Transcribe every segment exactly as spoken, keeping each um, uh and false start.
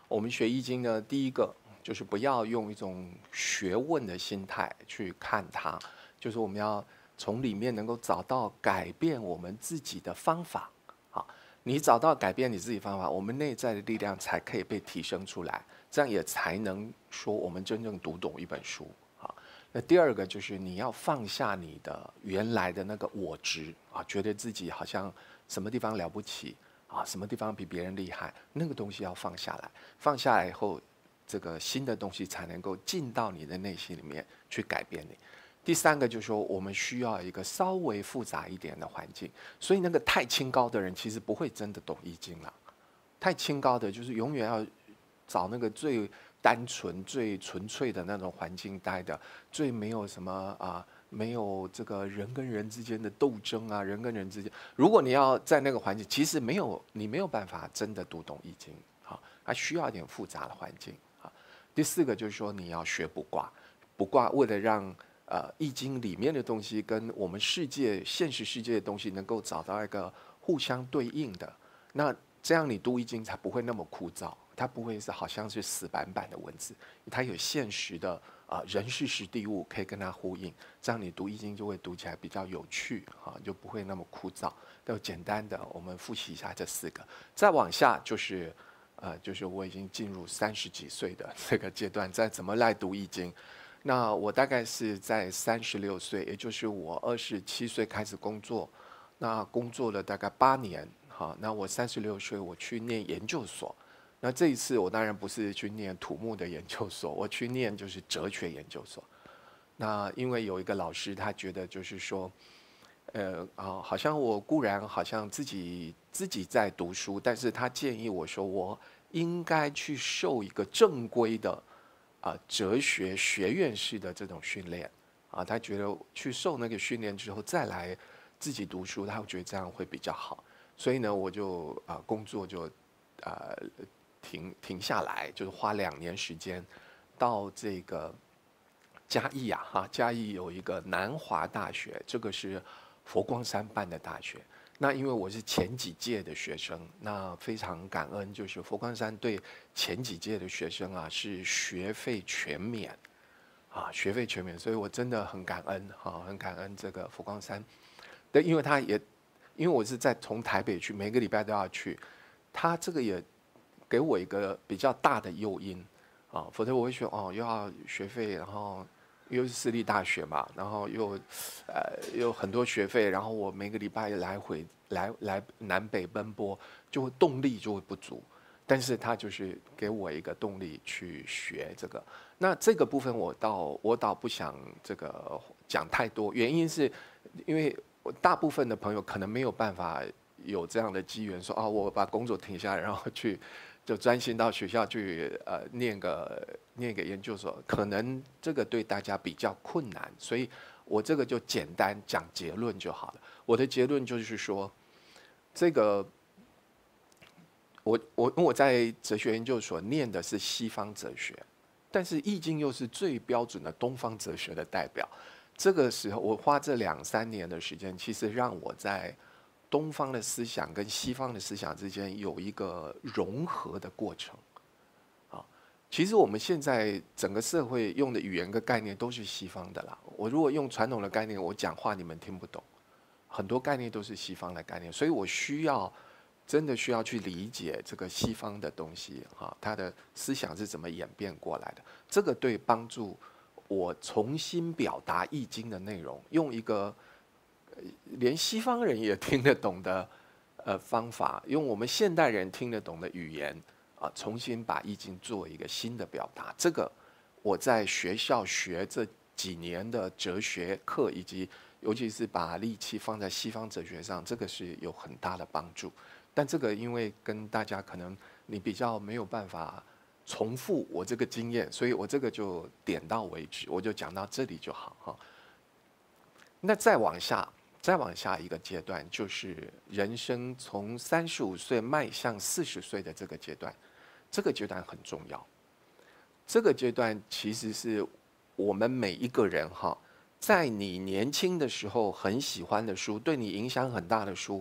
我们学易经呢，第一个就是不要用一种学问的心态去看它，就是我们要从里面能够找到改变我们自己的方法。好，你找到改变你自己方法，我们内在的力量才可以被提升出来，这样也才能说我们真正读懂一本书。好，那第二个就是你要放下你的原来的那个我执啊，觉得自己好像什么地方了不起。啊，什么地方比别人厉害，那个东西要放下来，放下来以后，这个新的东西才能够进到你的内心里面去改变你。第三个就是说，我们需要一个稍微复杂一点的环境，所以那个太清高的人其实不会真的懂易经了。太清高的就是永远要找那个最单纯、最纯粹的那种环境待的，最没有什么啊。没有这个人跟人之间的斗争啊，人跟人之间，如果你要在那个环境，其实没有你没有办法真的读懂易经，好，它需要一点复杂的环境啊。第四个就是说你要学卜卦，卜卦为了让呃易经里面的东西跟我们世界现实世界的东西能够找到一个互相对应的，那这样你读易经才不会那么枯燥，它不会是好像是死板板的文字，它有现实的。啊，人事时地物可以跟它呼应，这样你读易经就会读起来比较有趣啊，就不会那么枯燥。就简单的，我们复习一下这四个，再往下就是，呃，就是我已经进入三十几岁的这个阶段，再怎么来读易经。那我大概是在三十六岁，也就是我二十七岁开始工作，那工作了大概八年，好，那我三十六岁我去念研究所。那这一次我当然不是去念土木的研究所，我去念就是哲学研究所。那因为有一个老师，他觉得就是说，呃啊，好像我固然好像自己自己在读书，但是他建议我说，我应该去受一个正规的啊哲学学院式的这种训练啊。他觉得去受那个训练之后再来自己读书，他会觉得这样会比较好。所以呢，我就啊工作就啊。停停下来，就是花两年时间到这个嘉义啊，哈，嘉义有一个南华大学，这个是佛光山办的大学。那因为我是前几届的学生，那非常感恩，就是佛光山对前几届的学生啊是学费全免啊，学费全免，所以我真的很感恩哈，很感恩这个佛光山。对，因为他也因为我是在从台北去，每个礼拜都要去，他这个也。给我一个比较大的诱因啊，否则我会说哦，又要学费，然后又是私立大学嘛，然后又呃有很多学费，然后我每个礼拜来回来来南北奔波，就会动力就会不足。但是他就是给我一个动力去学这个。那这个部分我倒我倒不想这个讲太多，原因是因为我大部分的朋友可能没有办法有这样的机缘说，哦，我把工作停下来，然后去。就专心到学校去呃念个念个研究所，可能这个对大家比较困难，所以我这个就简单讲结论就好了。我的结论就是说，这个我我因为我在哲学研究所念的是西方哲学，但是易经又是最标准的东方哲学的代表。这个时候我花这两三年的时间，其实让我在东方的思想跟西方的思想之间有一个融合的过程，啊，其实我们现在整个社会用的语言跟概念都是西方的啦。我如果用传统的概念，我讲话你们听不懂，很多概念都是西方的概念，所以我需要真的需要去理解这个西方的东西，哈，它的思想是怎么演变过来的。这个对帮助我重新表达易经的内容，用一个。连西方人也听得懂的呃方法，用我们现代人听得懂的语言啊，重新把易经做一个新的表达。这个我在学校学这几年的哲学课，以及尤其是把力气放在西方哲学上，这个是有很大的帮助。但这个因为跟大家可能你比较没有办法重复我这个经验，所以我这个就点到为止，我就讲到这里就好哈。那再往下。再往下一个阶段，就是人生从三十五岁迈向四十岁的这个阶段，这个阶段很重要。这个阶段其实是我们每一个人哈，在你年轻的时候很喜欢的书，对你影响很大的书，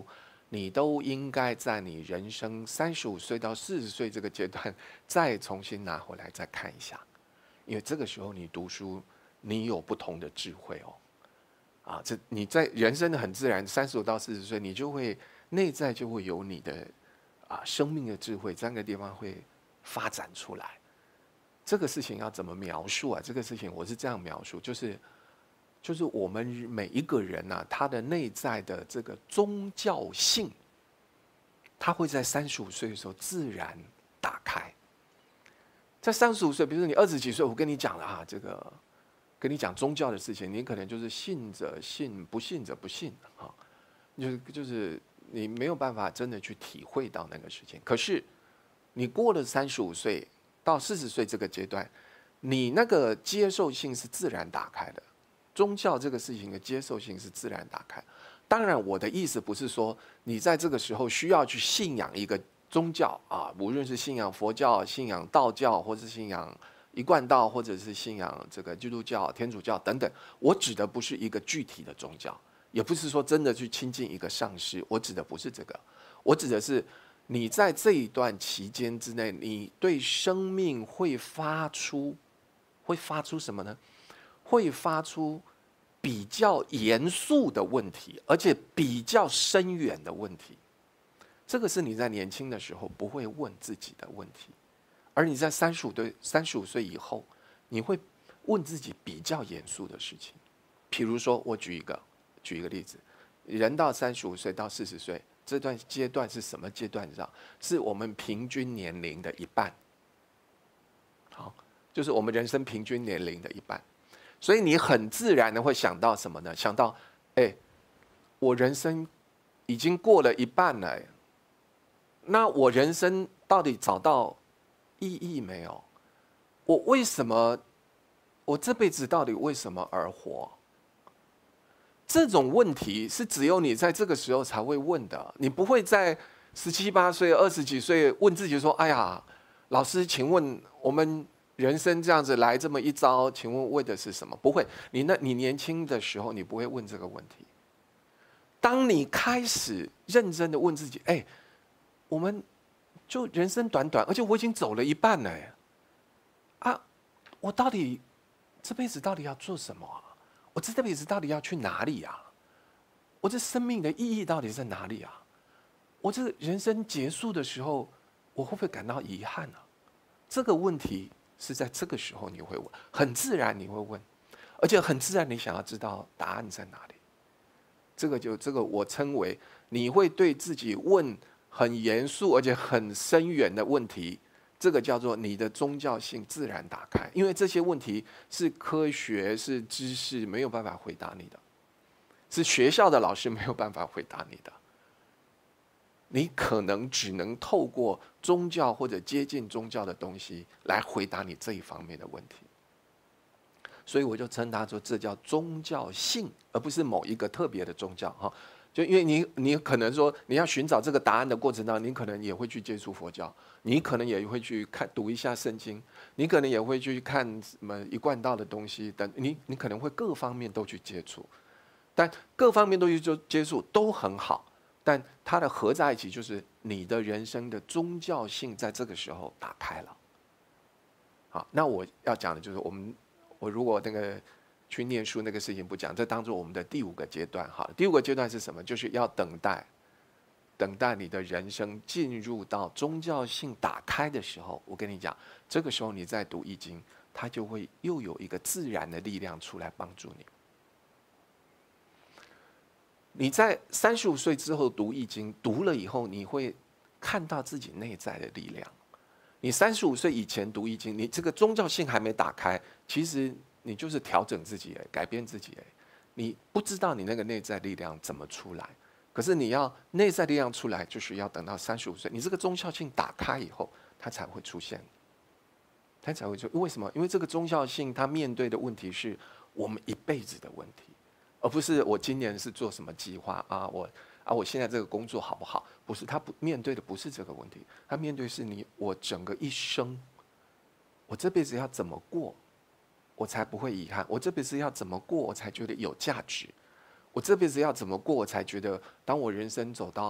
你都应该在你人生三十五岁到四十岁这个阶段，再重新拿回来再看一下，因为这个时候你读书，你有不同的智慧哦。啊，这你在人生的很自然，三十五到四十岁，你就会内在就会有你的啊生命的智慧，在那个地方会发展出来。这个事情要怎么描述啊？这个事情我是这样描述，就是就是我们每一个人呐、啊，他的内在的这个宗教性，他会在三十五岁的时候自然打开。在三十五岁，比如说你二十几岁，我跟你讲了啊，这个。跟你讲宗教的事情，你可能就是信者信，不信者不信啊，就是就是你没有办法真的去体会到那个事情。可是你过了三十五岁到四十岁这个阶段，你那个接受性是自然打开的，宗教这个事情的接受性是自然打开。当然，我的意思不是说你在这个时候需要去信仰一个宗教啊，无论是信仰佛教、信仰道教，或是信仰一贯道，或者是信仰这个基督教、天主教等等，我指的不是一个具体的宗教，也不是说真的去亲近一个上师，我指的不是这个，我指的是你在这一段期间之内，你对生命会发出，会发出什么呢？会发出比较严肃的问题，而且比较深远的问题。这个是你在年轻的时候不会问自己的问题。而你在三十五岁、三十五岁以后，你会问自己比较严肃的事情。譬如说，我举一个举一个例子，人到三十五岁到四十岁这段阶段是什么阶段？你知道，是我们平均年龄的一半。好，就是我们人生平均年龄的一半。所以你很自然的会想到什么呢？想到，哎，我人生已经过了一半了，那我人生到底找到意义没有？我为什么？我这辈子到底为什么而活？这种问题是只有你在这个时候才会问的。你不会在十七八岁、二十几岁问自己说：“哎呀，老师，请问我们人生这样子来这么一遭，请问为的是什么？”不会，你那你年轻的时候，你不会问这个问题。当你开始认真的问自己：“哎，我们。”就人生短短，而且我已经走了一半了，啊，我到底这辈子到底要做什么啊？我这辈子到底要去哪里啊？我这生命的意义到底在哪里啊？我这人生结束的时候，我会不会感到遗憾啊？这个问题是在这个时候你会问，很自然你会问，而且很自然你想要知道答案在哪里。这个就这个我称为你会对自己问很严肃而且很深远的问题，这个叫做你的宗教性自然打开，因为这些问题是科学、是知识没有办法回答你的，是学校的老师没有办法回答你的。你可能只能透过宗教或者接近宗教的东西来回答你这一方面的问题。所以我就称它说，这叫宗教性，而不是某一个特别的宗教哈。就因为你，你可能说你要寻找这个答案的过程当中，你可能也会去接触佛教，你可能也会去看读一下圣经，你可能也会去看什么一贯道的东西等，你你可能会各方面都去接触，但各方面都去接触都很好，但它的合在一起就是你的人生的宗教性在这个时候打开了。好，那我要讲的就是我们，我如果那个。去念书那个事情不讲，这当做我们的第五个阶段。好，第五个阶段是什么？就是要等待，等待你的人生进入到宗教性打开的时候。我跟你讲，这个时候你在读易经，它就会又有一个自然的力量出来帮助你。你在三十五岁之后读易经，读了以后，你会看到自己内在的力量。你三十五岁以前读易经，你这个宗教性还没打开，其实。你就是调整自己，改变自己，你不知道你那个内在力量怎么出来。可是你要内在力量出来，就是要等到三十五岁，你这个宗教性打开以后，它才会出现。它才会出，为什么？因为这个宗教性，它面对的问题是我们一辈子的问题，而不是我今年是做什么计划啊，我啊，我现在这个工作好不好？不是，他不面对的不是这个问题，他面对是你我整个一生，我这辈子要怎么过？我才不会遗憾。我这辈子要怎么过，我才觉得有价值？我这辈子要怎么过，我才觉得，当我人生走到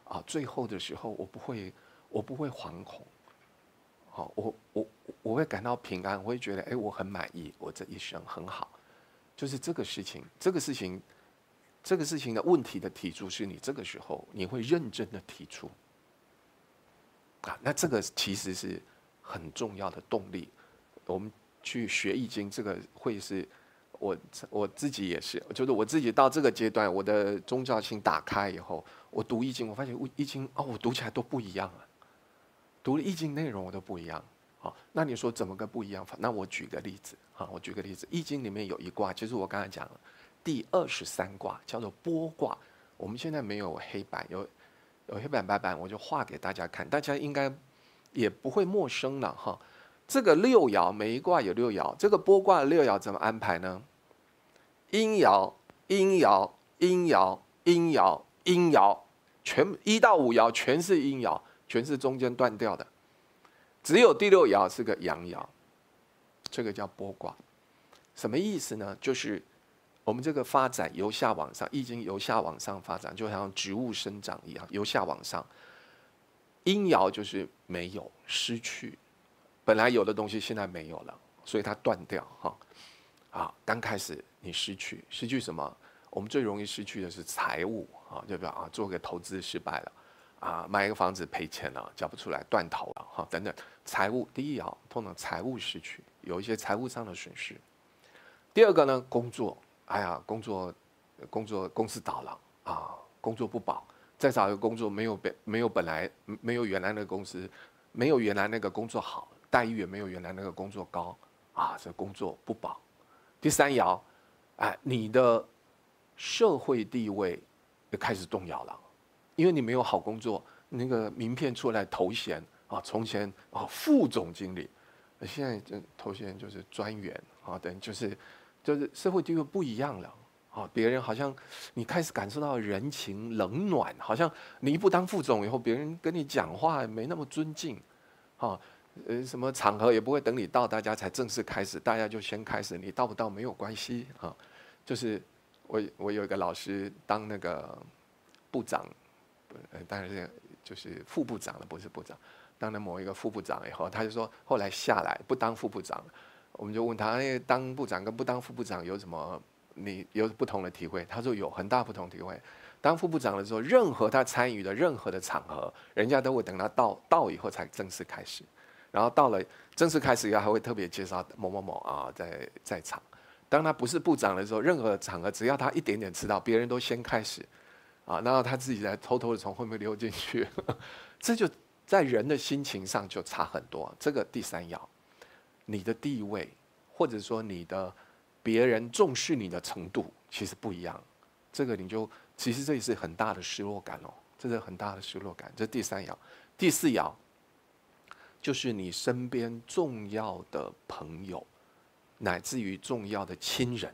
啊，最后的时候我不会，我不会惶恐，好，我我我会感到平安，我会觉得，哎，我很满意，我这一生很好。就是这个事情，这个事情，这个事情的问题的提出，是你这个时候你会认真的提出，啊，那这个其实是很重要的动力。我们去学易经，这个会是我我自己也是，就是我自己到这个阶段，我的宗教性打开以后，我读易经，我发现易经哦，我读起来都不一样了，读了易经内容我都不一样。好，那你说怎么个不一样法？那我举个例子啊，我举个例子，易经里面有一卦，就是我刚才讲了第二十三卦，叫做剥卦。我们现在没有黑板，有有黑板白板，我就画给大家看，大家应该也不会陌生了哈。这个六爻，每一卦有六爻，这个剥卦的六爻怎么安排呢？阴爻、阴爻、阴爻、阴爻、阴爻，全一到五爻全是阴爻，全是中间断掉的，只有第六爻是个阳爻，这个叫剥卦。什么意思呢？就是我们这个发展由下往上，易经由下往上发展，就像植物生长一样，由下往上。阴爻就是没有、失去，本来有的东西现在没有了，所以它断掉哈。啊，刚开始你失去，失去什么？我们最容易失去的是财物啊，对吧？啊，做个投资失败了，啊，买一个房子赔钱了，交不出来，断头了哈，等等。财务第一爻，通常财务失去，有一些财务上的损失。第二个呢，工作，哎呀，工作，工作公司倒了啊，工作不保，再找一个工作没有本没有本来没有原来那个公司，没有原来那个工作好，待遇也没有原来那个工作高啊，这工作不保。第三爻，哎，你的社会地位也开始动摇了，因为你没有好工作，那个名片出来头衔啊，从前啊副总经理，现在这头衔就是专员啊，等就是就是社会地位不一样了啊，别人好像你开始感受到人情冷暖，好像你一不当副总以后，别人跟你讲话没那么尊敬，啊。呃，什么场合也不会等你到，大家才正式开始，大家就先开始，你到不到没有关系啊。就是我我有一个老师当那个部长，呃，当然是就是副部长了，不是部长。当了某一个副部长以后，他就说后来下来不当副部长，我们就问他，哎，当部长跟不当副部长有什么你有不同的体会？他说有很大不同体会。当副部长的时候，任何他参与的任何的场合，人家都会等他到到以后才正式开始。然后到了正式开始以后，还会特别介绍某某某啊，在在场。当他不是部长的时候，任何场合只要他一点点迟到，别人都先开始，啊，然后他自己再偷偷的从后面溜进去，这就在人的心情上就差很多。这个第三爻，你的地位或者说你的别人重视你的程度其实不一样，这个你就其实这也是很大的失落感哦，这是很大的失落感。这是第三爻，第四爻。就是你身边重要的朋友，乃至于重要的亲人。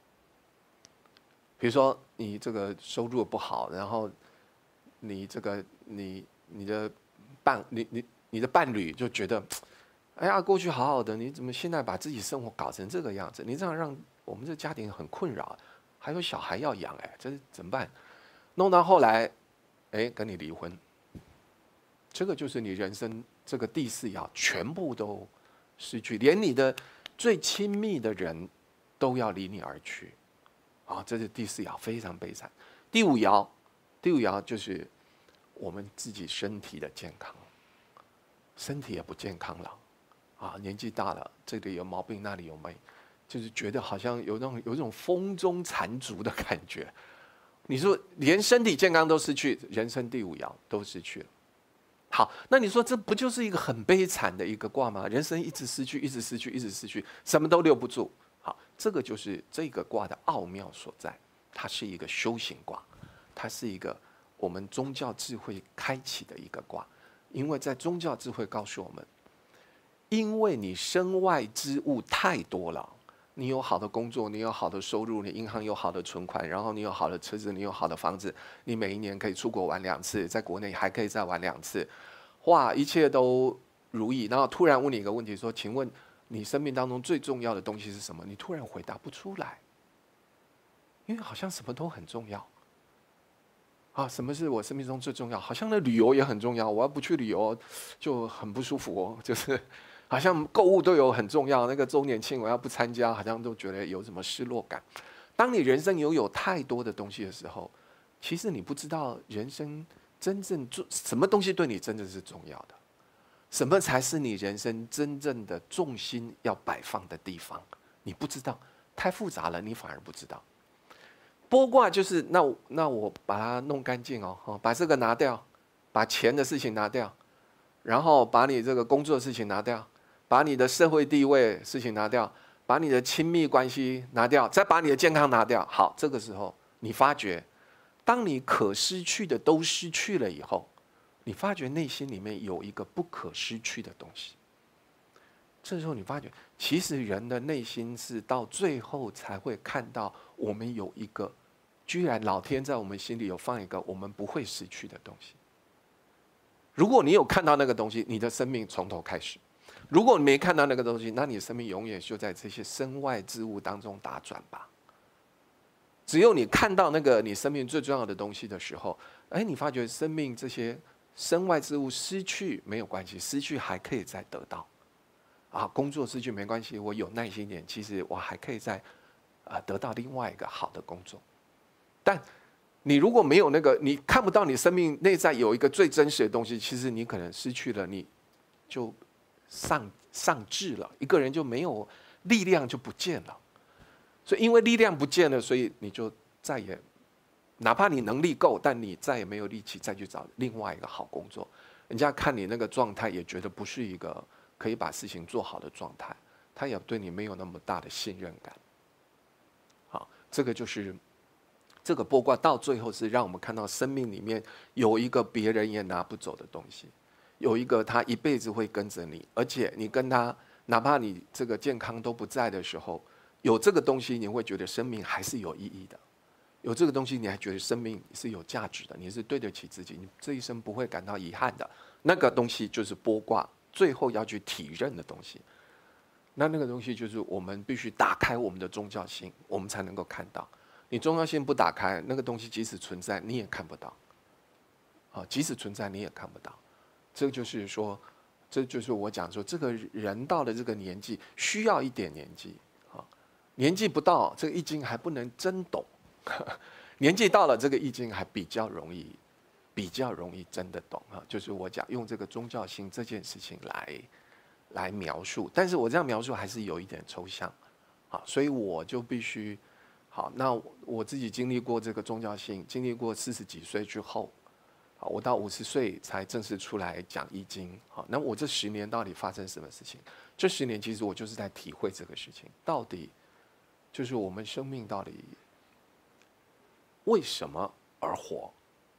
比如说你这个收入不好，然后你这个你你的伴你你你的伴侣就觉得，哎呀，过去好好的，你怎么现在把自己生活搞成这个样子？你这样让我们这家庭很困扰，还有小孩要养，哎，这怎么办？弄到后来，哎，跟你离婚。这个就是你人生这个第四爻全部都失去，连你的最亲密的人都要离你而去，啊，这是第四爻，非常悲惨。第五爻，第五爻就是我们自己身体的健康，身体也不健康了，啊，年纪大了，这里有毛病，那里有没，就是觉得好像有那种有一种风中残烛的感觉。你说连身体健康都失去，人生第五爻都失去了。好，那你说这不就是一个很悲惨的一个卦吗？人生一直失去，一直失去，一直失去，什么都留不住。好，这个就是这个卦的奥妙所在，它是一个修行卦，它是一个我们宗教智慧开启的一个卦。因为在宗教智慧告诉我们，因为你身外之物太多了，你有好的工作，你有好的收入，你银行有好的存款，然后你有好的车子，你有好的房子，你每一年可以出国玩两次，在国内还可以再玩两次，哇，一切都如意。然后突然问你一个问题，说：“请问你生命当中最重要的东西是什么？”你突然回答不出来，因为好像什么都很重要。 啊，什么是我生命中最重要？好像那旅游也很重要，我要不去旅游就很不舒服哦。就是好像购物都有很重要，那个周年庆我要不参加，好像都觉得有什么失落感。当你人生拥有太多的东西的时候，其实你不知道人生真正做什么东西对你真正是重要的，什么才是你人生真正的重心要摆放的地方，你不知道，太复杂了，你反而不知道。拨卦就是那那我把它弄干净哦，把这个拿掉，把钱的事情拿掉，然后把你这个工作的事情拿掉，把你的社会地位事情拿掉，把你的亲密关系拿掉，再把你的健康拿掉。好，这个时候你发觉，当你可失去的都失去了以后，你发觉内心里面有一个不可失去的东西。这时候你发觉，其实人的内心是到最后才会看到，我们有一个，居然老天在我们心里有放一个我们不会失去的东西。如果你有看到那个东西，你的生命从头开始；如果你没看到那个东西，那你的生命永远就在这些身外之物当中打转吧。只有你看到那个你生命最重要的东西的时候，哎，你发觉生命这些身外之物失去没有关系，失去还可以再得到。啊，工作失去没关系，我有耐心一点，其实我还可以再啊得到另外一个好的工作。但你如果没有那个，你看不到你生命内在有一个最真实的东西，其实你可能失去了，你就丧丧志了，一个人就没有力量，就不见了。所以因为力量不见了，所以你就再也，哪怕你能力够，但你再也没有力气再去找另外一个好工作。人家看你那个状态，也觉得不是一个可以把事情做好的状态，他也对你没有那么大的信任感。好，这个就是这个拨卦到最后是让我们看到生命里面有一个别人也拿不走的东西，有一个他一辈子会跟着你，而且你跟他，哪怕你这个健康都不在的时候，有这个东西，你会觉得生命还是有意义的。有这个东西，你还觉得生命是有价值的，你是对得起自己，你这一生不会感到遗憾的。那个东西就是拨卦最后要去体认的东西。那那个东西就是我们必须打开我们的宗教心，我们才能够看到。你宗教心不打开，那个东西即使存在你也看不到。啊，即使存在你也看不到。这就是说，这就是我讲说，这个人到了这个年纪，需要一点年纪。啊，年纪不到，这个易经还不能真懂。年纪到了，这个易经还比较容易，比较容易真的懂啊。就是我讲用这个宗教性这件事情来来描述，但是我这样描述还是有一点抽象，好，所以我就必须好。那我自己经历过这个宗教性，经历过四十几岁之后，好，我到五十岁才正式出来讲易经。好，那我这十年到底发生什么事情？这十年其实我就是在体会这个事情，到底就是我们生命到底为什么而活？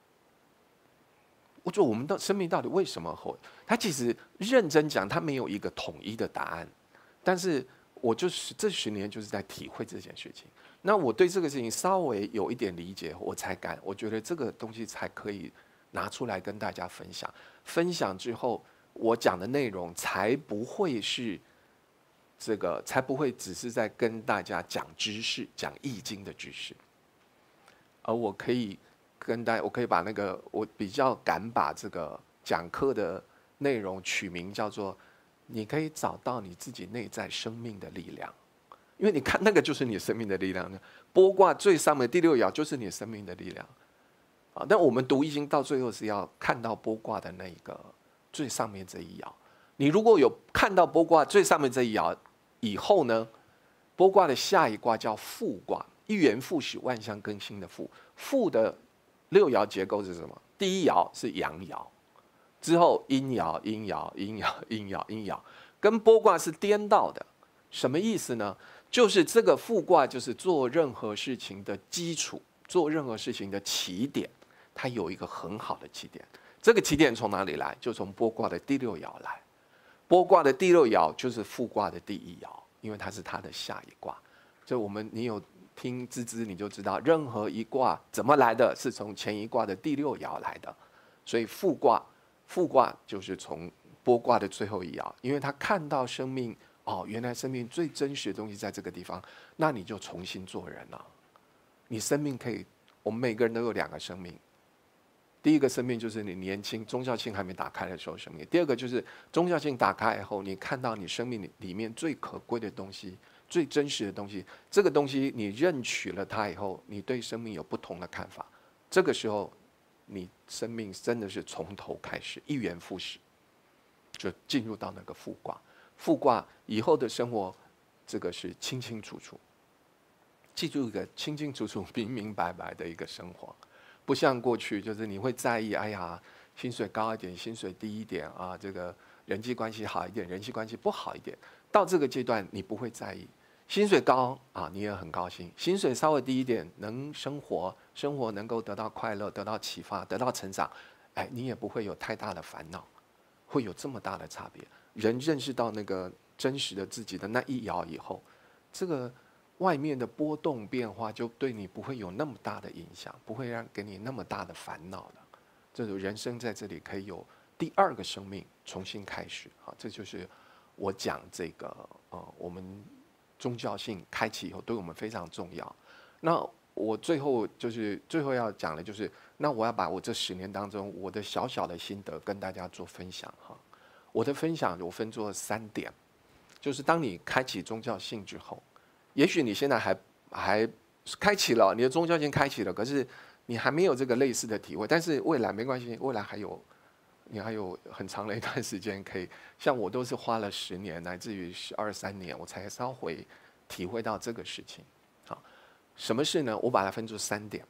我觉得我们的生命到底为什么而活？他其实认真讲，他没有一个统一的答案。但是我就是这十年就是在体会这件事情。那我对这个事情稍微有一点理解，我才敢，我觉得这个东西才可以拿出来跟大家分享。分享之后，我讲的内容才不会是这个，才不会只是在跟大家讲知识，讲易经的知识。而我可以跟大家，我可以把那个，我比较敢把这个讲课的内容取名叫做，你可以找到你自己内在生命的力量，因为你看那个就是你生命的力量。拨卦最上面第六爻就是你生命的力量啊。但我们读易经到最后是要看到拨卦的那一个最上面这一爻。你如果有看到拨卦最上面这一爻以后呢，拨卦的下一卦叫复卦。一元复始，万象更新的复。复的六爻结构是什么？第一爻是阳爻，之后阴爻、阴爻、阴爻、阴爻、阴爻，跟拨卦是颠倒的。什么意思呢？就是这个复卦就是做任何事情的基础，做任何事情的起点，它有一个很好的起点。这个起点从哪里来？就从拨卦的第六爻来。拨卦的第六爻就是复卦的第一爻，因为它是它的下一卦。所以我们你有听知知，你就知道任何一卦怎么来的，是从前一卦的第六爻来的。所以复卦，复卦就是从拨卦的最后一爻，因为他看到生命，哦，原来生命最真实的东西在这个地方，那你就重新做人了。你生命可以，我们每个人都有两个生命， 第一个生命就是你年轻宗教性还没打开的时候生命，第二个就是宗教性打开以后，你看到你生命里面最可贵的东西，最真实的东西，这个东西你认取了它以后，你对生命有不同的看法，这个时候你生命真的是从头开始，一元复始，就进入到那个复卦。复卦以后的生活，这个是清清楚楚，记住一个清清楚楚、明明白白的一个生活。不像过去，就是你会在意，哎呀，薪水高一点，薪水低一点啊，这个人际关系好一点，人际关系不好一点。到这个阶段，你不会在意，薪水高啊，你也很高兴；薪水稍微低一点，能生活，生活能够得到快乐，得到启发，得到成长，哎，你也不会有太大的烦恼，会有这么大的差别。人认识到那个真实的自己的那一爻以后，这个。外面的波动变化就对你不会有那么大的影响，不会让给你那么大的烦恼了。这种人生在这里可以有第二个生命重新开始啊！这就是我讲这个呃，我们宗教性开启以后对我们非常重要。那我最后就是最后要讲的就是，那我要把我这十年当中我的小小的心得跟大家做分享哈。我的分享我分作三点，就是当你开启宗教性之后。也许你现在还还开启了你的宗教性开启了，可是你还没有这个类似的体会。但是未来没关系，未来还有你还有很长的一段时间可以。像我都是花了十年，乃至于十二三年，我才稍微体会到这个事情。好，什么事呢？我把它分作三点。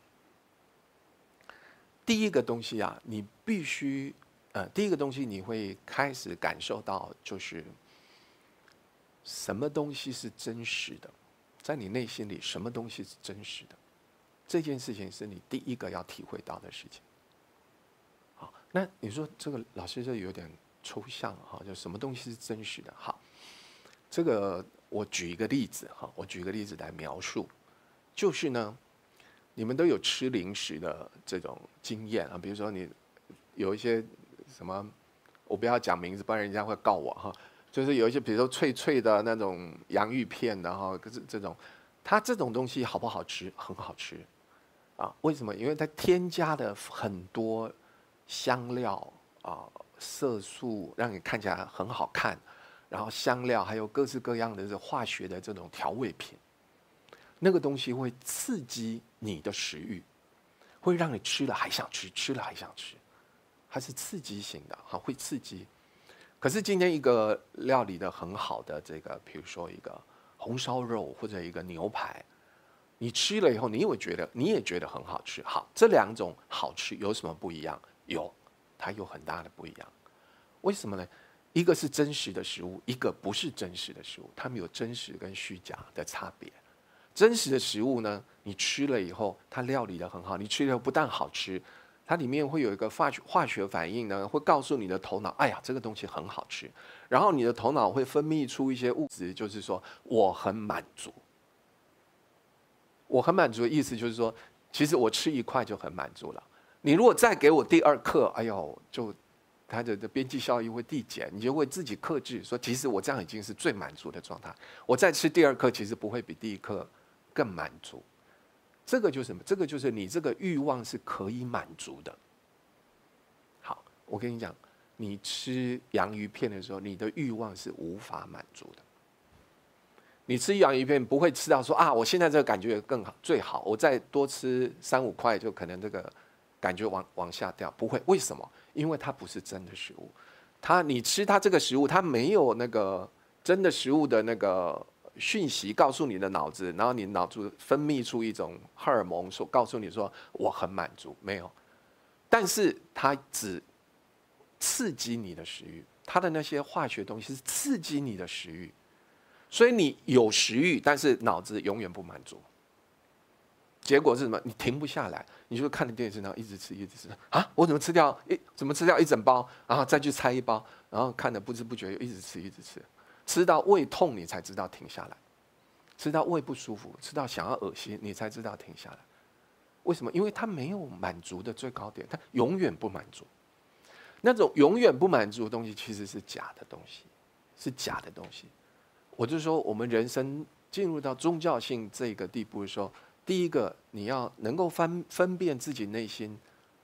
第一个东西啊，你必须呃，第一个东西你会开始感受到，就是什么东西是真实的。在你内心里，什么东西是真实的？这件事情是你第一个要体会到的事情。好，那你说这个老师这有点抽象哈，就什么东西是真实的？好，这个我举一个例子哈，我举一个例子来描述，就是呢，你们都有吃零食的这种经验啊，比如说你有一些什么，我不要讲名字，不然人家会告我哈。就是有一些，比如说脆脆的那种洋芋片的哈，可是这种，它这种东西好不好吃？很好吃，啊，为什么？因为它添加的很多香料啊、色素，让你看起来很好看，然后香料还有各式各样的这化学的这种调味品，那个东西会刺激你的食欲，会让你吃了还想吃，吃了还想吃，它是刺激型的，哈，会刺激。可是今天一个料理的很好的这个，比如说一个红烧肉或者一个牛排，你吃了以后，你也会觉得你也觉得很好吃。好，这两种好吃有什么不一样？有，它有很大的不一样。为什么呢？一个是真实的食物，一个不是真实的食物，它们有真实跟虚假的差别。真实的食物呢，你吃了以后，它料理的很好，你吃了以后不但好吃。它里面会有一个化学化学反应呢，会告诉你的头脑，哎呀，这个东西很好吃。然后你的头脑会分泌出一些物质，就是说我很满足。我很满足的意思就是说，其实我吃一块就很满足了。你如果再给我第二克，哎呦，就它的的边际效益会递减，你就会自己克制，说其实我这样已经是最满足的状态。我再吃第二克，其实不会比第一克更满足。这个就是什么？这个就是你这个欲望是可以满足的。好，我跟你讲，你吃洋芋片的时候，你的欲望是无法满足的。你吃洋芋片不会吃到说啊，我现在这个感觉更好，最好，我再多吃三五块，就可能这个感觉往往下掉。不会，为什么？因为它不是真的食物。它你吃它这个食物，它没有那个真的食物的那个讯息告诉你的脑子，然后你脑子分泌出一种荷尔蒙，说告诉你说我很满足，没有。但是它只刺激你的食欲，它的那些化学东西是刺激你的食欲，所以你有食欲，但是脑子永远不满足。结果是什么？你停不下来，你就看着电视，然后一直吃，一直吃啊！我怎么吃掉一怎么吃掉一整包，然后再去拆一包，然后看着不知不觉又一直吃，一直吃。吃到胃痛，你才知道停下来；吃到胃不舒服，吃到想要恶心，你才知道停下来。为什么？因为它没有满足的最高点，它永远不满足。那种永远不满足的东西，其实是假的东西，是假的东西。我就说，我们人生进入到宗教性这个地步的时候，第一个你要能够分分辨自己内心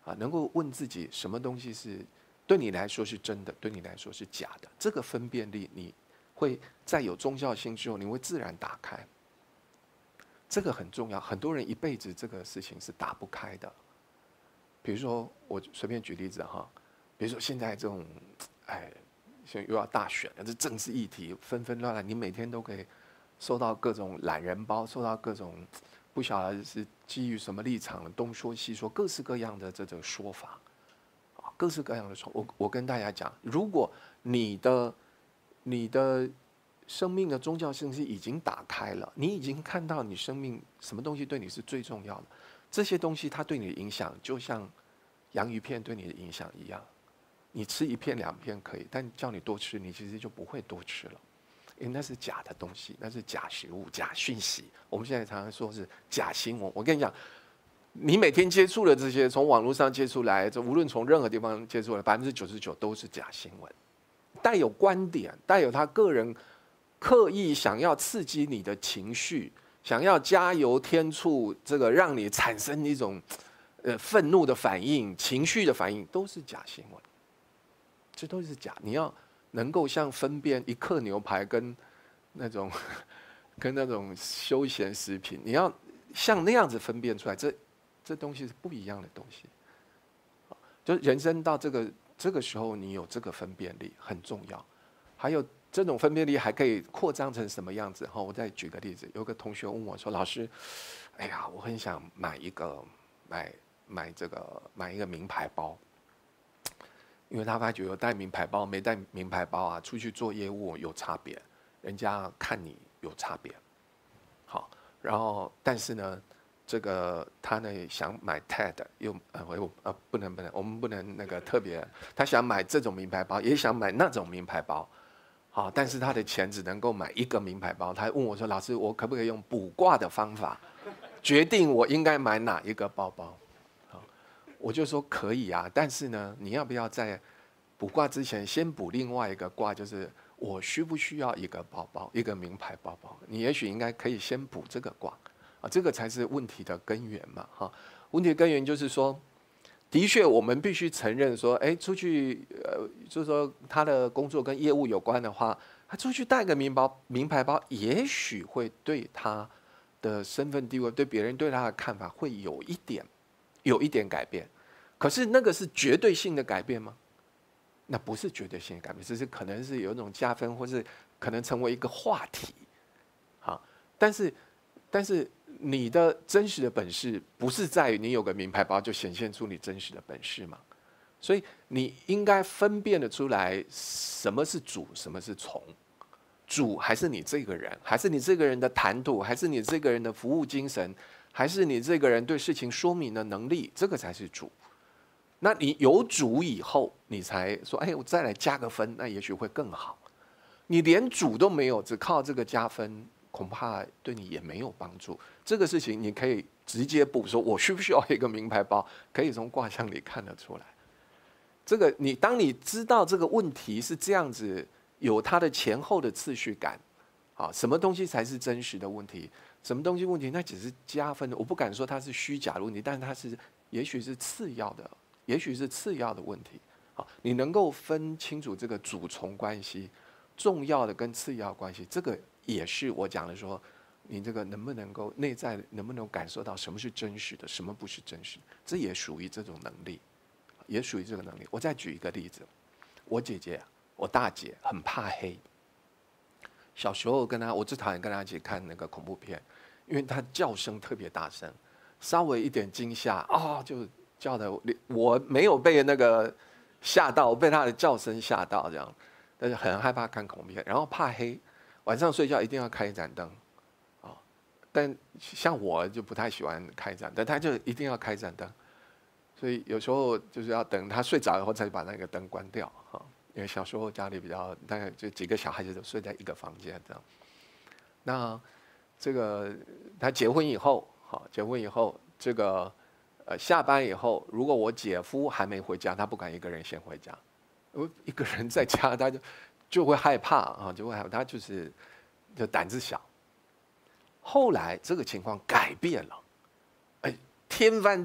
啊，能够问自己什么东西是对你来说是真的，对你来说是假的，这个分辨力，你会在有宗教性之后，你会自然打开。这个很重要，很多人一辈子这个事情是打不开的。比如说，我随便举例子哈，比如说现在这种，哎，现在又要大选了，这政治议题纷纷乱乱，你每天都可以收到各种懒人包，收到各种不晓得是基于什么立场，东说西说，各式各样的这种说法，啊，各式各样的说。我我跟大家讲，如果你的你的生命的宗教性是已经打开了，你已经看到你生命什么东西对你是最重要的。这些东西它对你的影响，就像洋芋片对你的影响一样。你吃一片两片可以，但叫你多吃，你其实就不会多吃了，因为那是假的东西，那是假食物、假讯息。我们现在常常说是假新闻。我跟你讲，你每天接触的这些，从网络上接触来，无论从任何地方接触来，百分之九十九都是假新闻，带有观点，带有他个人刻意想要刺激你的情绪。想要加油添醋，这个让你产生一种呃愤怒的反应、情绪的反应，都是假新闻，这都是假。你要能够像分辨一克牛排跟那种跟那种休闲食品，你要像那样子分辨出来，这这东西是不一样的东西。就人生到这个这个时候，你有这个分辨力很重要，还有。这种分辨力还可以扩张成什么样子？哈，我再举个例子，有个同学问我说：“老师，哎呀，我很想买一个买买这个买一个名牌包，因为他发觉有带名牌包没带名牌包啊，出去做业务有差别，人家看你有差别。好，然后但是呢，这个他呢想买 T E D， 又呃我呃不能不能，我们不能那个特别，他想买这种名牌包，也想买那种名牌包。”好，但是他的钱只能够买一个名牌包。他还问我说：“老师，我可不可以用卜卦的方法，决定我应该买哪一个包包？”好，我就说可以啊，但是呢，你要不要在卜卦之前先卜另外一个卦，就是我需不需要一个包包，一个名牌包包？你也许应该可以先卜这个卦啊，这个才是问题的根源嘛。哈，问题的根源就是说。的确，我们必须承认说，哎，出去，呃，就是说他的工作跟业务有关的话，他出去带个名包、名牌包，也许会对他的身份地位、对别人对他的看法会有一点、有一点改变。可是那个是绝对性的改变吗？那不是绝对性的改变，只是可能是有一种加分，或是可能成为一个话题。好，但是，但是。你的真实的本事不是在于你有个名牌包就显现出你真实的本事嘛？所以你应该分辨得出来什么是主，什么是从。主还是你这个人，还是你这个人的谈吐，还是你这个人的服务精神，还是你这个人对事情说明的能力，这个才是主。那你有主以后，你才说，哎，我再来加个分，那也许会更好。你连主都没有，只靠这个加分。恐怕对你也没有帮助。这个事情你可以直接补说，我需不需要一个名牌包？可以从卦象里看得出来。这个你当你知道这个问题是这样子，有它的前后的次序感，啊，什么东西才是真实的问题？什么东西问题？那只是加分的。我不敢说它是虚假的问题，但是它是也许是次要的，也许是次要的问题。好，你能够分清楚这个主从关系，重要的跟次要关系，这个。也是我讲的说，你这个能不能够内在能不能感受到什么是真实的，什么不是真实的，这也属于这种能力，也属于这个能力。我再举一个例子，我姐姐，我大姐很怕黑。小时候跟她，我最讨厌跟她一起看那个恐怖片，因为她叫声特别大声，稍微一点惊吓啊、哦，就叫的我没有被那个吓到，我被她的叫声吓到这样，但是很害怕看恐怖片，然后怕黑。晚上睡觉一定要开一盏灯，啊，但像我就不太喜欢开一盏灯，他就一定要开一盏灯，所以有时候就是要等他睡着以后才把那个灯关掉，哈，因为小时候家里比较大概就几个小孩子都睡在一个房间这样。那这个他结婚以后，好，结婚以后这个呃下班以后，如果我姐夫还没回家，他不敢一个人先回家，我一个人在家他就。就会害怕啊，就会害怕，他就是就胆子小。后来这个情况改变了，哎，天翻地覆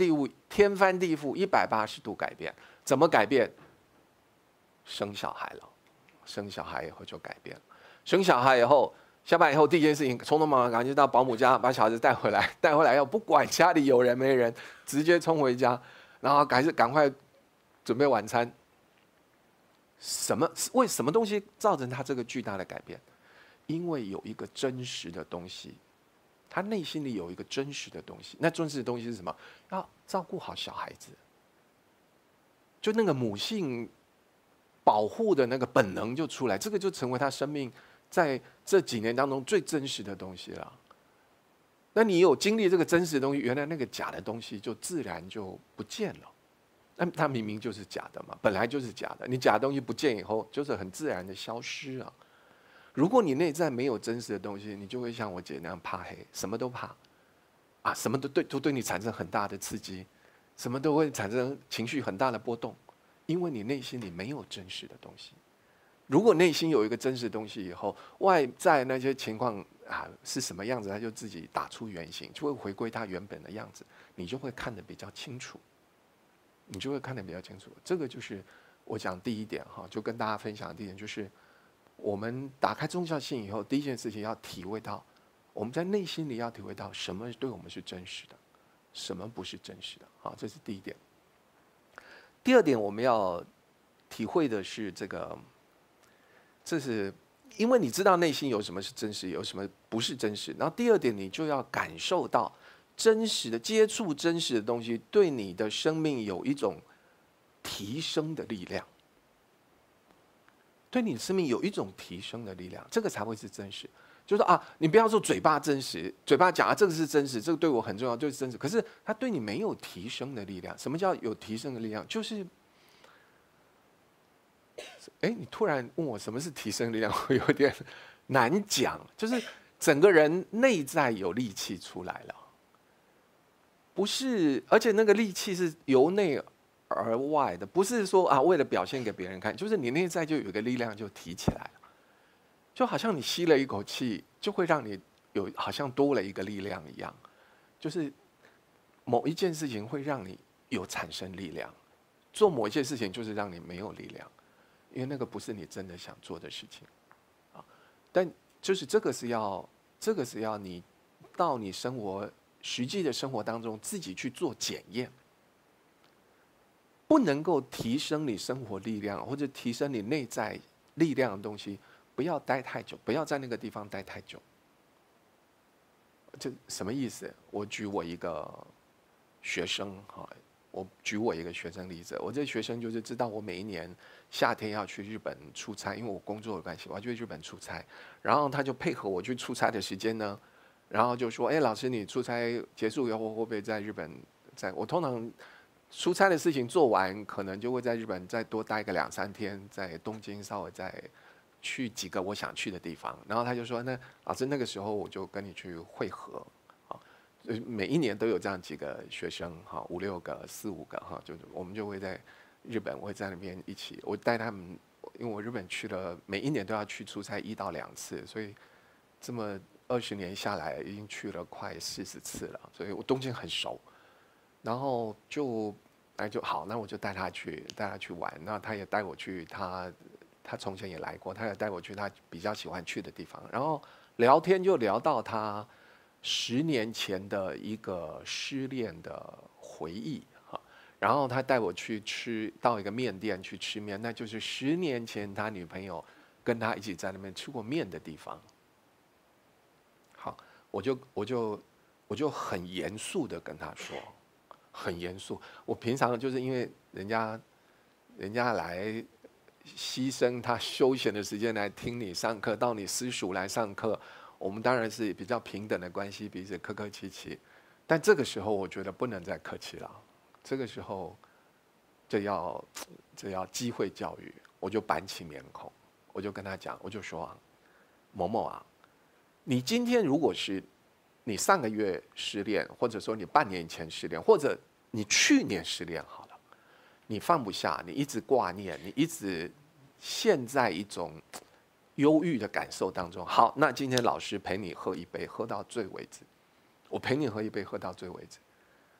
天翻地覆，一百八十度改变。怎么改变？生小孩了，生小孩以后就改变了。生小孩以后，下班以后第一件事情，匆匆忙忙赶紧到保姆家把小孩子带回来，带回来要不管家里有人没人，直接冲回家，然后赶是赶快准备晚餐。什么为什么东西造成他这个巨大的改变？因为有一个真实的东西，他内心里有一个真实的东西。那真实的东西是什么？要照顾好小孩子，就那个母性保护的那个本能就出来，这个就成为他生命在这几年当中最真实的东西了。那你有经历这个真实的东西，原来那个假的东西就自然就不见了。那它明明就是假的嘛，本来就是假的。你假的东西不见以后，就是很自然的消失啊。如果你内在没有真实的东西，你就会像我姐那样怕黑，什么都怕，啊，什么都对都对你产生很大的刺激，什么都会产生情绪很大的波动，因为你内心里没有真实的东西。如果内心有一个真实的东西以后，外在那些情况啊是什么样子，它就自己打出原形，就会回归它原本的样子，你就会看得比较清楚。你就会看得比较清楚。这个就是我讲第一点哈，就跟大家分享的第一点，就是我们打开宗教性以后，第一件事情要体会到，我们在内心里要体会到什么对我们是真实的，什么不是真实的。好，这是第一点。第二点，我们要体会的是这个，这是因为你知道内心有什么是真实，有什么不是真实。然后第二点，你就要感受到。真实的接触真实的东西，对你的生命有一种提升的力量，对你的生命有一种提升的力量，这个才会是真实。就是说啊，你不要说嘴巴真实，嘴巴讲啊这个是真实，这个对我很重要，就是真实。可是它对你没有提升的力量。什么叫有提升的力量？就是，哎，你突然问我什么是提升力量，我有点难讲。就是整个人内在有力气出来了。不是，而且那个力气是由内而外的，不是说啊为了表现给别人看，就是你内在就有一个力量就提起来了，就好像你吸了一口气，就会让你有好像多了一个力量一样，就是某一件事情会让你有产生力量，做某一件事情就是让你没有力量，因为那个不是你真的想做的事情，啊，但就是这个是要，这个是要你到你生活。实际的生活当中，自己去做检验，不能够提升你生活力量或者提升你内在力量的东西，不要待太久，不要在那个地方待太久。这什么意思？我举我一个学生哈，我举我一个学生例子。我这学生就是知道我每一年夏天要去日本出差，因为我工作的关系，我要去日本出差，然后他就配合我去出差的时间呢。然后就说：“哎，老师，你出差结束以后会不会在日本？在我通常出差的事情做完，可能就会在日本再多待个两三天，在东京稍微再去几个我想去的地方。”然后他就说：“那老师那个时候我就跟你去会合。”啊，每一年都有这样几个学生哈，五六个、四五个哈，就我们就会在日本会在那边一起，我带他们，因为我日本去了，每一年都要去出差一到两次，所以这么。二十年下来，已经去了快四十次了，所以我东京很熟。然后就，哎就好，那我就带他去，带他去玩。那他也带我去他，他从前也来过，他也带我去他比较喜欢去的地方。然后聊天就聊到他十年前的一个失恋的回忆哈。然后他带我去吃到一个面店去吃面，那就是十年前他女朋友跟他一起在那边吃过面的地方。好，我就我就我就很严肃的跟他说，很严肃。我平常就是因为人家人家来牺牲他休闲的时间来听你上课，到你私塾来上课，我们当然是比较平等的关系，彼此客客气气。但这个时候我觉得不能再客气了，这个时候这要这要机会教育，我就板起面孔，我就跟他讲，我就说啊，某某啊。你今天如果是你上个月失恋，或者说你半年前失恋，或者你去年失恋好了，你放不下，你一直挂念，你一直陷在一种忧郁的感受当中。好，那今天老师陪你喝一杯，喝到醉为止。我陪你喝一杯，喝到醉为止。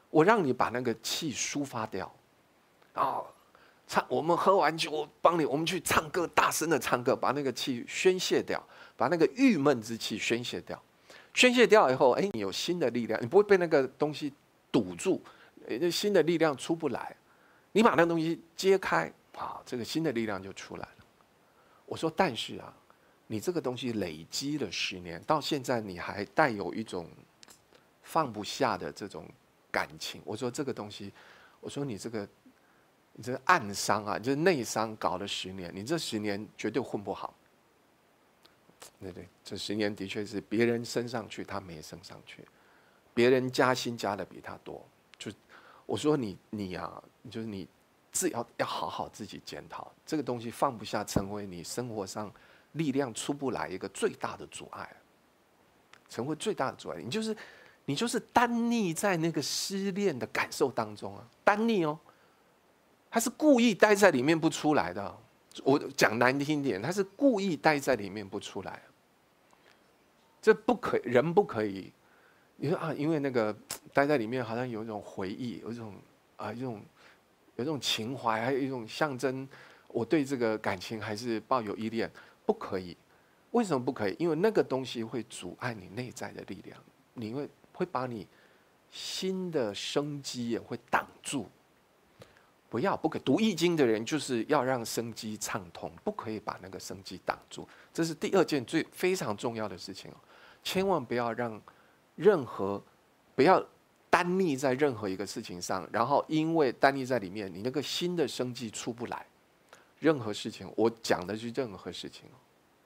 我让你把那个气抒发掉，啊，唱我们喝完酒，我帮你，我们去唱歌，大声的唱歌，把那个气宣泄掉，把那个郁闷之气宣泄掉。宣泄掉以后，哎，你有新的力量，你不会被那个东西堵住，那新的力量出不来。你把那个东西揭开，啊，这个新的力量就出来了。我说，但是啊，你这个东西累积了十年，到现在你还带有一种放不下的这种感情。我说这个东西，我说你这个，你这个暗伤啊，就是内伤，搞了十年，你这十年绝对混不好。对对，这十年的确是别人升上去，他没升上去，别人加薪加的比他多。就我说你你啊，就是你自要要好好自己检讨，这个东西放不下，成为你生活上力量出不来一个最大的阻碍，成为最大的阻碍。你就是你就是单溺在那个失恋的感受当中啊，单溺哦，他是故意待在里面不出来的。我讲难听点，他是故意待在里面不出来。这不可以，人不可以。你说啊，因为那个待在里面，好像有一种回忆，有一种啊，一种有一种情怀，还有一种象征，我对这个感情还是抱有依恋。不可以，为什么不可以？因为那个东西会阻碍你内在的力量，你会会把你新的生机也会挡住。不要，不可以。读易经的人就是要让生机畅通，不可以把那个生机挡住。这是第二件最非常重要的事情哦，千万不要让任何不要单溺在任何一个事情上，然后因为单溺在里面，你那个新的生机出不来。任何事情，我讲的是任何事情哦，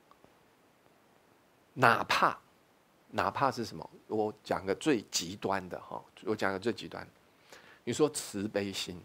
哪怕哪怕是什么，我讲个最极端的哈，我讲个最极端，你说慈悲心。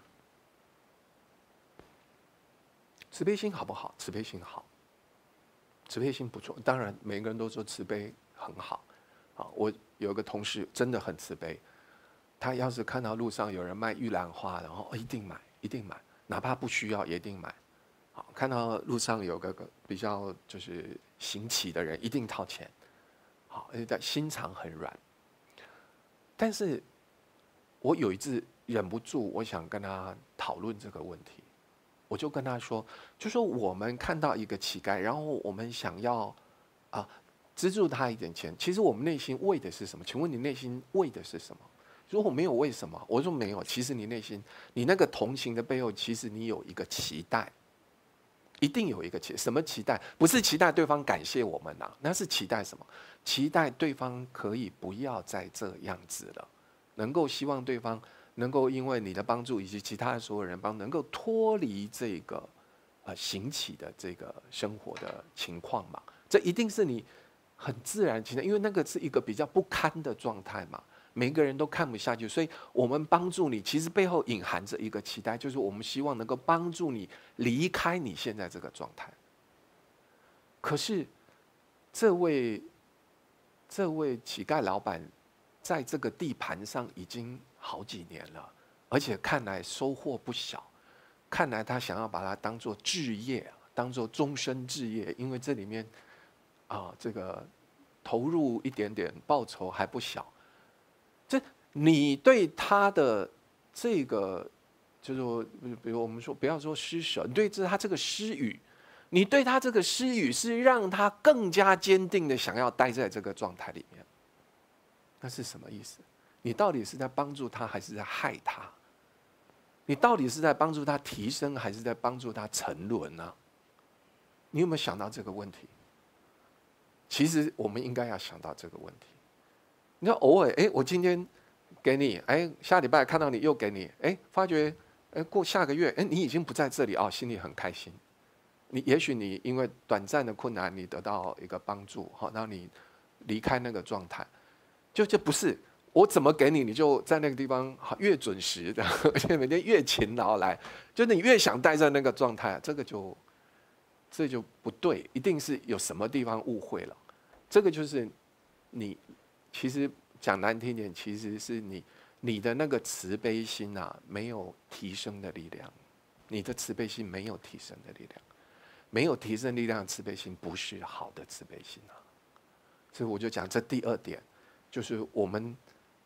慈悲心好不好？慈悲心好，慈悲心不错。当然，每个人都说慈悲很好。啊，我有个同事真的很慈悲，他要是看到路上有人卖玉兰花，然后一定买，一定买，哪怕不需要也一定买。好，看到路上有个比较就是行乞的人，一定掏钱。好，而且心肠很软。但是，我有一次忍不住，我想跟他讨论这个问题。我就跟他说，就说我们看到一个乞丐，然后我们想要啊资助他一点钱，其实我们内心为的是什么？请问你内心为的是什么？如果没有为什么，我说没有，其实你内心，你那个同情的背后，其实你有一个期待，一定有一个期，什么期待？不是期待对方感谢我们啊，那是期待什么？期待对方可以不要再这样子了，能够希望对方。能够因为你的帮助以及其他的所有人帮，能够脱离这个呃行乞的这个生活的情况嘛？这一定是你很自然情的，因为那个是一个比较不堪的状态嘛，每个人都看不下去，所以我们帮助你，其实背后隐含着一个期待，就是我们希望能够帮助你离开你现在这个状态。可是这位这位乞丐老板在这个地盘上已经好几年了，而且看来收获不小，看来他想要把它当作志业，当作终身志业，因为这里面啊，这个投入一点点报酬还不小。这你对他的这个，就是比如我们说，不要说施舍，你对他这个施予，你对他这个施予是让他更加坚定的想要待在这个状态里面，那是什么意思？你到底是在帮助他，还是在害他？你到底是在帮助他提升，还是在帮助他沉沦呢？你有没有想到这个问题？其实我们应该要想到这个问题。你说偶尔，哎，我今天给你，哎，下礼拜看到你又给你，哎，发觉，哎，过下个月，哎，你已经不在这里哦，心里很开心。你也许你因为短暂的困难，你得到一个帮助，好，让你离开那个状态，就就不是。我怎么给你，你就在那个地方越准时的，而且每天越勤劳来，就你越想待在那个状态，这个就这就不对，一定是有什么地方误会了。这个就是你其实讲难听点，其实是你你的那个慈悲心啊，没有提升的力量，你的慈悲心没有提升的力量，没有提升力量的慈悲心不是好的慈悲心啊。所以我就讲这第二点，就是我们。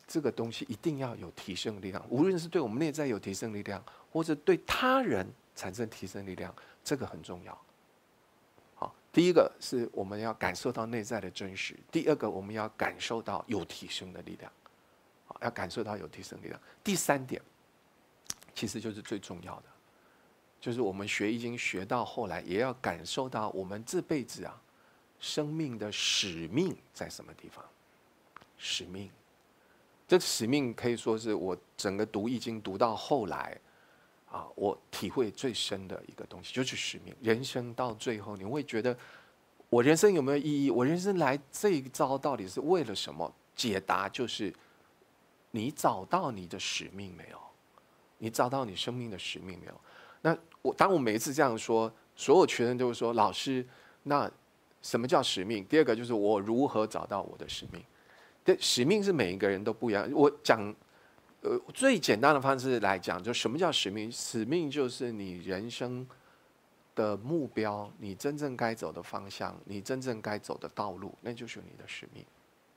这个东西一定要有提升的力量，无论是对我们内在有提升力量，或者对他人产生提升力量，这个很重要。好，第一个是我们要感受到内在的真实，第二个我们要感受到有提升的力量，要感受到有提升力量。第三点，其实就是最重要的，就是我们学易经学到后来，也要感受到我们这辈子啊，生命的使命在什么地方？使命。这使命可以说是我整个读易经读到后来，啊，我体会最深的一个东西，就是使命。人生到最后，你会觉得，我人生有没有意义？我人生来这一遭到底是为了什么？解答就是，你找到你的使命没有？你找到你生命的使命没有？那我当我每一次这样说，所有学生都会说：“老师，那什么叫使命？”第二个就是我如何找到我的使命？对，使命是每一个人都不一样。我讲，呃，最简单的方式来讲，就什么叫使命？使命就是你人生的目标，你真正该走的方向，你真正该走的道路，那就是你的使命。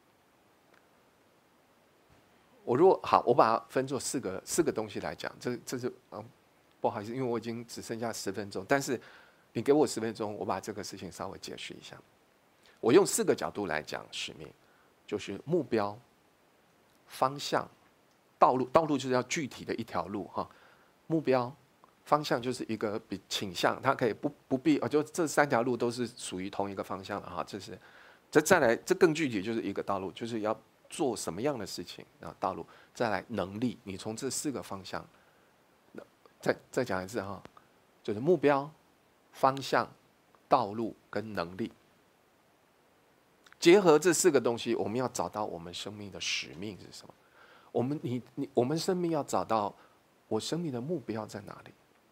我如果好，我把它分作四个四个东西来讲，这这是嗯，不好意思，因为我已经只剩下十分钟，但是你给我十分钟，我把这个事情稍微解释一下。我用四个角度来讲使命。就是目标、方向、道路，道路就是要具体的一条路哈。目标、方向就是一个比倾向，它可以不不必，就这三条路都是属于同一个方向的哈。这是，这再来，这更具体就是一个道路，就是要做什么样的事情啊？道路，再来能力，你从这四个方向，再再讲一次哈，就是目标、方向、道路跟能力。结合这四个东西，我们要找到我们生命的使命是什么？我们你你我们生命要找到我生命的目标在哪里？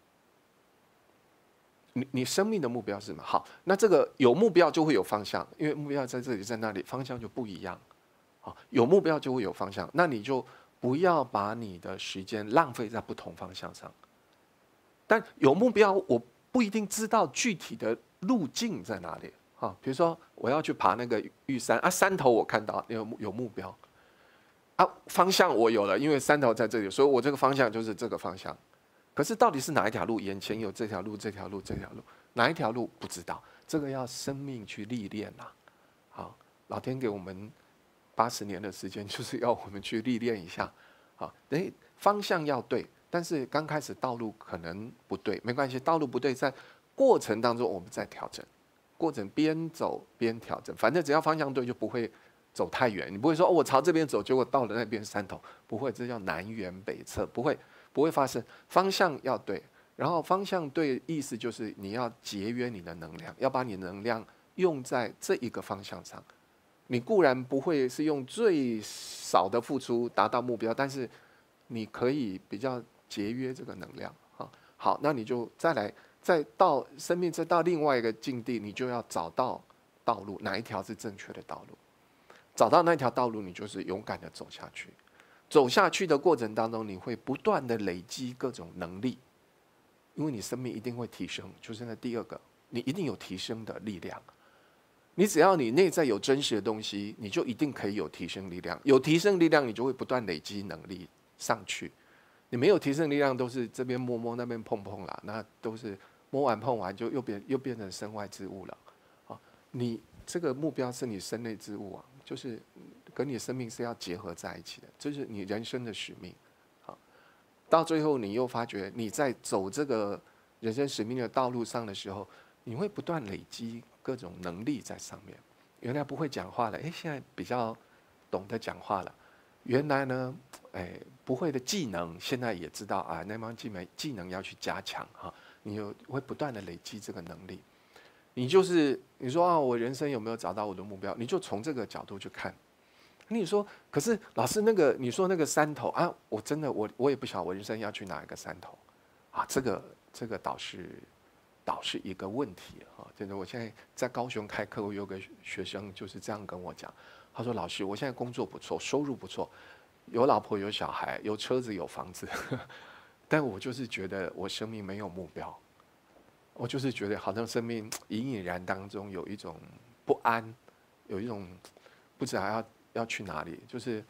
你你生命的目标是什么？好，那这个有目标就会有方向，因为目标在这里在那里，方向就不一样。好，有目标就会有方向，那你就不要把你的时间浪费在不同方向上。但有目标，我不一定知道具体的路径在哪里。啊，比如说我要去爬那个玉山啊，山头我看到有有目标，啊，方向我有了，因为山头在这里，所以我这个方向就是这个方向。可是到底是哪一条路？眼前有这条路，这条路，这条路，哪一条路不知道？这个要生命去历练呐。好，老天给我们八十年的时间，就是要我们去历练一下。好，哎，方向要对，但是刚开始道路可能不对，没关系，道路不对，在过程当中我们再调整。过程边走边调整，反正只要方向对，就不会走太远。你不会说哦，我朝这边走，结果到了那边山头，不会，这叫南辕北辙，不会，不会发生。方向要对，然后方向对，意思就是你要节约你的能量，要把你的能量用在这一个方向上。你固然不会是用最少的付出达到目标，但是你可以比较节约这个能量啊。好，那你就再来。再到生命，再到另外一个境地，你就要找到道路，哪一条是正确的道路？找到那条道路，你就是勇敢的走下去。走下去的过程当中，你会不断的累积各种能力，因为你生命一定会提升。就是那第二个，你一定有提升的力量。你只要你内在有真实的东西，你就一定可以有提升力量。有提升力量，你就会不断累积能力上去。你没有提升力量，都是这边摸摸，那边碰碰啦，那都是。摸完碰完就又变又变成身外之物了，啊！你这个目标是你身内之物啊，就是跟你生命是要结合在一起的，这是你人生的使命，啊！到最后你又发觉你在走这个人生使命的道路上的时候，你会不断累积各种能力在上面。原来不会讲话了，哎，现在比较懂得讲话了。原来呢，哎，不会的技能现在也知道啊，那帮技能技能要去加强哈。你有会不断的累积这个能力，你就是你说啊，我人生有没有找到我的目标？你就从这个角度去看。你说，可是老师那个你说那个山头啊，我真的我我也不晓得我人生要去哪一个山头啊，这个这个倒是倒是一个问题啊。真的，我现在在高雄开课，我有个学生就是这样跟我讲，他说老师，我现在工作不错，收入不错，有老婆有小孩，有车子有房子。但我就是觉得我生命没有目标，我就是觉得好像生命隐隐然当中有一种不安，有一种不知道要要去哪里，就是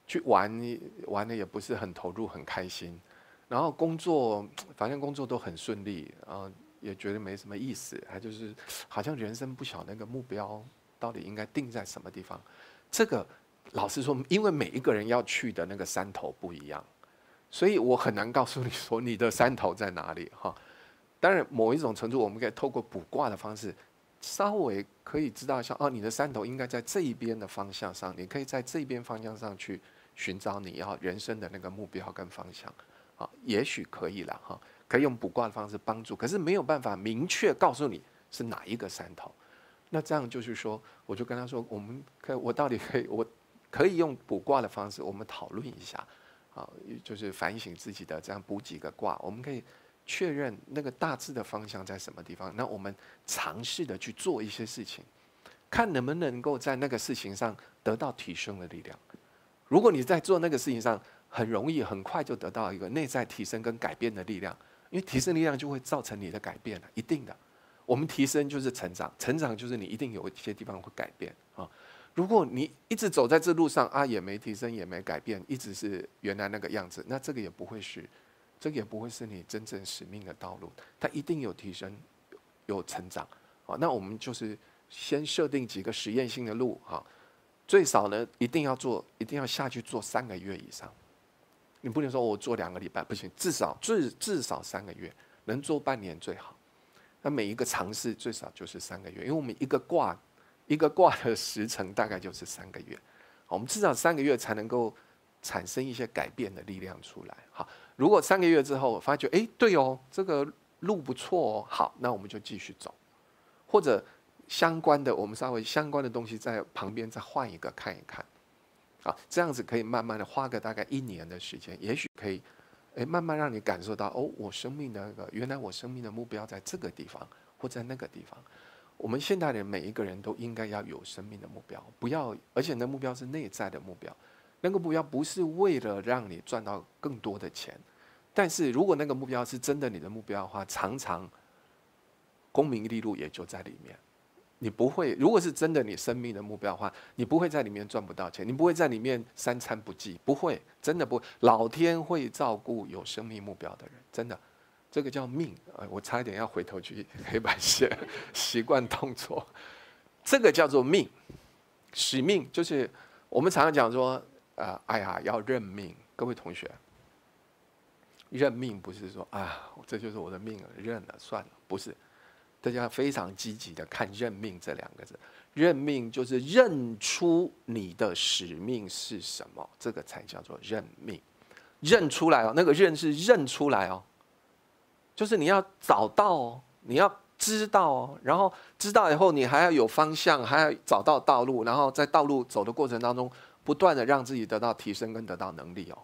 去玩玩的也不是很投入很开心，然后工作反正工作都很顺利，然后也觉得没什么意思，还就是好像人生不晓得那个目标到底应该定在什么地方。这个老实说，因为每一个人要去的那个山头不一样，所以我很难告诉你说你的山头在哪里哈。当然，某一种程度我们可以透过卜卦的方式，稍微可以知道一下哦，你的山头应该在这一边的方向上，你可以在这一边方向上去寻找你要人生的那个目标跟方向，啊，也许可以了哈，可以用卜卦的方式帮助，可是没有办法明确告诉你是哪一个山头。那这样就是说，我就跟他说，我们可以，我到底可以，我可以用卜卦的方式，我们讨论一下，啊，就是反省自己的，这样卜几个卦，我们可以确认那个大致的方向在什么地方。那我们尝试的去做一些事情，看能不能够在那个事情上得到提升的力量。如果你在做那个事情上很容易很快就得到一个内在提升跟改变的力量，因为提升力量就会造成你的改变了，一定的。我们提升就是成长，成长就是你一定有一些地方会改变啊。如果你一直走在这路上啊，也没提升也没改变，一直是原来那个样子，那这个也不会是，这个也不会是你真正使命的道路。它一定有提升，有成长啊。那我们就是先设定几个实验性的路啊。最少呢，一定要做，一定要下去做三个月以上。你不能说我做两个礼拜不行，至少至至少三个月，能做半年最好。那每一个尝试最少就是三个月，因为我们一个卦，一个卦的时程大概就是三个月。我们至少三个月才能够产生一些改变的力量出来。好，如果三个月之后发觉，哎，对哦，这个路不错哦，好，那我们就继续走，或者相关的，我们稍微相关的东西在旁边再换一个看一看，啊，这样子可以慢慢的花个大概一年的时间，也许可以，哎，慢慢让你感受到，哦，我生命的那个，原来我生命的目标在这个地方或在那个地方。我们现代人每一个人都应该要有生命的目标，不要，而且那目标是内在的目标，那个目标不是为了让你赚到更多的钱，但是如果那个目标是真的你的目标的话，常常功名利禄也就在里面。你不会，如果是真的你生命的目标的话，你不会在里面赚不到钱，你不会在里面三餐不继，不会，真的不会。老天会照顾有生命目标的人，真的，这个叫命。呃，我差一点要回头去黑板写习惯动作，这个叫做命，使命就是我们常常讲说，呃，哎呀，要认命。各位同学，认命不是说啊，这就是我的命了，认了算了，不是。大家非常积极的看认命这两个字，认命就是认出你的使命是什么，这个才叫做认命。认出来哦，那个认是认出来哦，就是你要找到哦，你要知道哦，然后知道以后你还要有方向，还要找到道路，然后在道路走的过程当中，不断的让自己得到提升跟得到能力哦。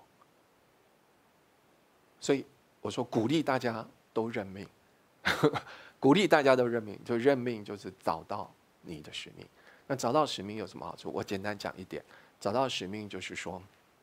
所以我说鼓励大家都认命。鼓励大家都认命，就认命就是找到你的使命。那找到使命有什么好处？我简单讲一点，找到使命就是说，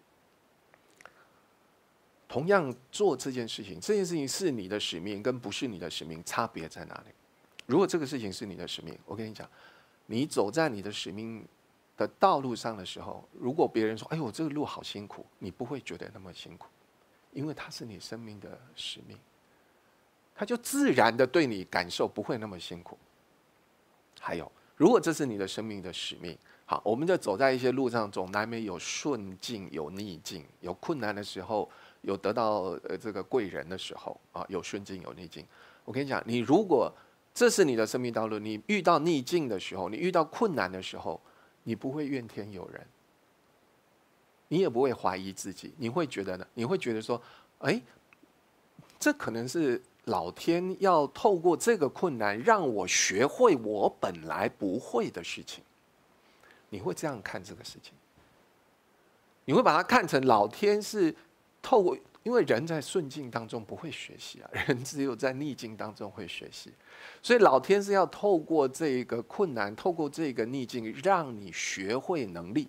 同样做这件事情，这件事情是你的使命跟不是你的使命差别在哪里？如果这个事情是你的使命，我跟你讲，你走在你的使命的道路上的时候，如果别人说，哎呦，这个路好辛苦，你不会觉得那么辛苦，因为它是你生命的使命。他就自然的对你感受不会那么辛苦。还有，如果这是你的生命的使命，好，我们就走在一些路上，总难免有顺境，有逆境，有困难的时候，有得到呃这个贵人的时候啊，有顺境有逆境。我跟你讲，你如果这是你的生命道路，你遇到逆境的时候，你遇到困难的时候，你不会怨天尤人，你也不会怀疑自己，你会觉得呢？你会觉得说，哎，这可能是老天要透过这个困难让我学会我本来不会的事情，你会这样看这个事情，你会把它看成老天是透过，因为人在顺境当中不会学习啊，人只有在逆境当中会学习，所以老天是要透过这个困难，透过这个逆境，让你学会能力。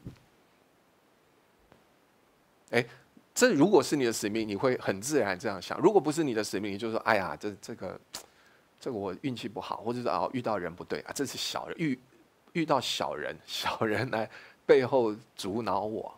哎。这如果是你的使命，你会很自然这样想；如果不是你的使命，你就说：“哎呀，这这个，这个我运气不好，或者是啊遇到人不对啊，这是小人遇遇到小人，小人来背后阻挠我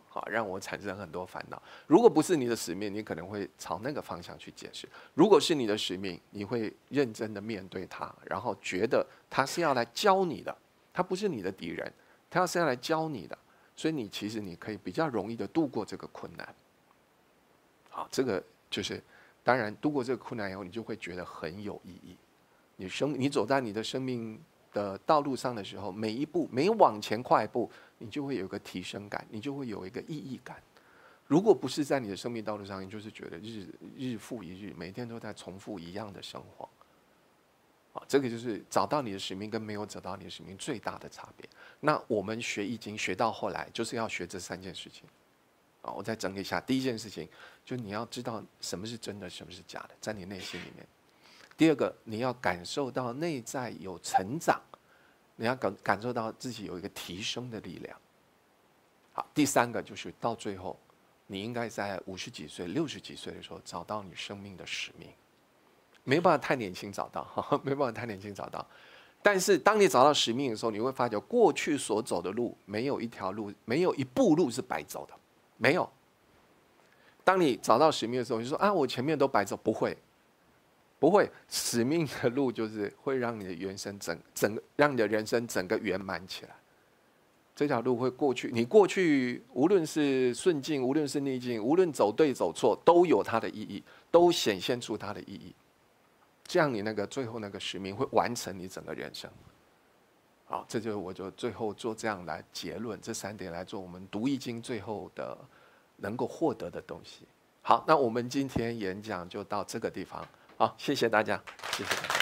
好，让我产生很多烦恼。如果不是你的使命，你可能会朝那个方向去解释；如果是你的使命，你会认真的面对它，然后觉得他是要来教你的，他不是你的敌人，他是要来教你的，所以你其实你可以比较容易的度过这个困难。好，这个就是当然度过这个困难以后，你就会觉得很有意义。你生你走在你的生命的道路上的时候，每一步每往前跨一步，你就会有一个提升感，你就会有一个意义感。如果不是在你的生命道路上，你就是觉得日日复一日，每天都在重复一样的生活。啊，这个就是找到你的使命跟没有找到你的使命最大的差别。那我们学易经学到后来，就是要学这三件事情。啊，我再整理一下，第一件事情就是你要知道什么是真的，什么是假的，在你内心里面。第二个，你要感受到内在有成长，你要感感受到自己有一个提升的力量。好，第三个就是到最后，你应该在五十几岁、六十几岁的时候找到你生命的使命。没办法太年轻找到，没办法太年轻找到。但是当你找到使命的时候，你会发觉过去所走的路，没有一条路，没有一步路是白走的，没有。当你找到使命的时候，你说啊，我前面都白走，不会。不会，使命的路就是会让你的人生整整个，让你的人生整个圆满起来。这条路会过去，你过去无论是顺境，无论是逆境，无论走对走错，都有它的意义，都显现出它的意义。这样你那个最后那个使命会完成你整个人生。好，这就我就最后做这样来结论，这三点来做我们读易经最后的能够获得的东西。好，那我们今天演讲就到这个地方。好，谢谢大家，谢谢大家。